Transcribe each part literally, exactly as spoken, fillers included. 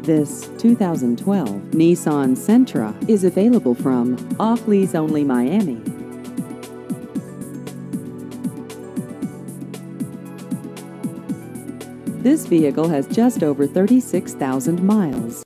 This two thousand twelve Nissan Sentra is available from Off Lease Only Miami. This vehicle has just over thirty-six thousand miles.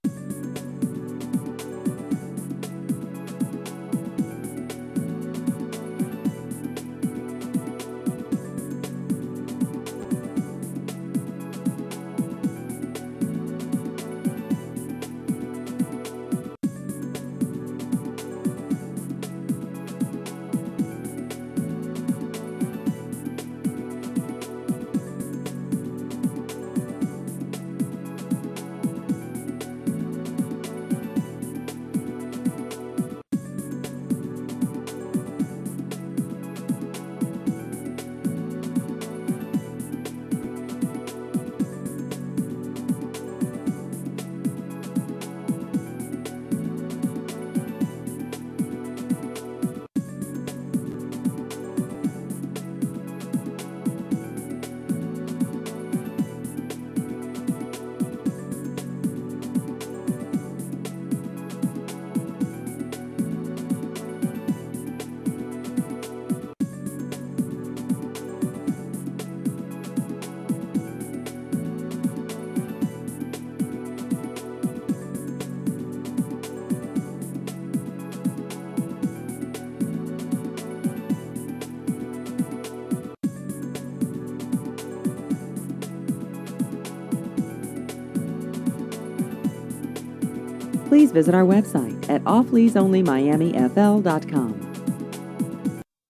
Please visit our website at off lease only miami f l dot com.